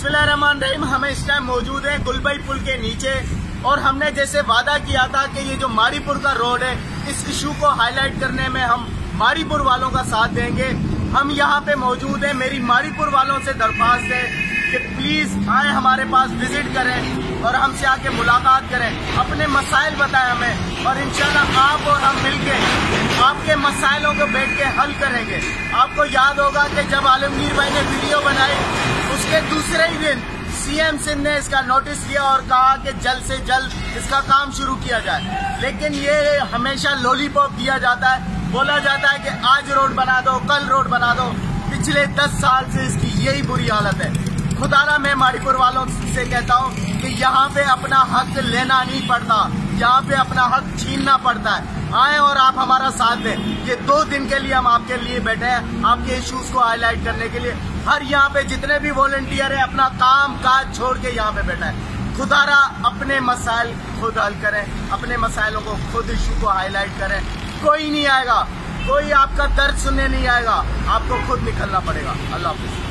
बिस्मिल्लाहिर्रहमानिर्रहीम। हम इस टाइम मौजूद हैं गुलबई पुल के नीचे और हमने जैसे वादा किया था कि ये जो मारीपुर का रोड है इस इशू को हाईलाइट करने में हम मारीपुर वालों का साथ देंगे। हम यहाँ पे मौजूद हैं। मेरी मारीपुर वालों से दरख्वास्त है कि प्लीज आए, हमारे पास विजिट करें और हमसे आके मुलाकात करें, अपने मसाइल बताएं हमें और इंशाल्लाह आप और हम मिलके आपके मसाइलों को बैठ के हल करेंगे। आपको याद होगा कि जब आलमगीर भाई ने वीडियो बनाई उसके दूसरे ही दिन सीएम सिंह ने इसका नोटिस लिया और कहा कि जल्द से जल्द इसका काम शुरू किया जाए, लेकिन ये हमेशा लॉलीपॉप दिया जाता है। बोला जाता है कि आज रोड बना दो, कल रोड बना दो। पिछले 10 साल से इसकी यही बुरी हालत है। खुदारा मैं मारीपुर वालों से कहता हूँ कि यहाँ पे अपना हक लेना नहीं पड़ता, यहाँ पे अपना हक छीनना पड़ता है। आए और आप हमारा साथ दें। ये 2 दिन के लिए हम आपके लिए बैठे हैं, आपके इश्यूज को हाईलाइट करने के लिए। हर यहाँ पे जितने भी वॉलंटियर है अपना काम काज छोड़ के यहाँ पे बैठा है। खुदारा अपने मसाइल खुद हल करें, अपने मसाइलों को खुद इशू को हाईलाइट करें। कोई नहीं आएगा, कोई आपका दर्द सुनने नहीं आएगा, आपको खुद निकलना पड़ेगा। अल्लाह हाफिज।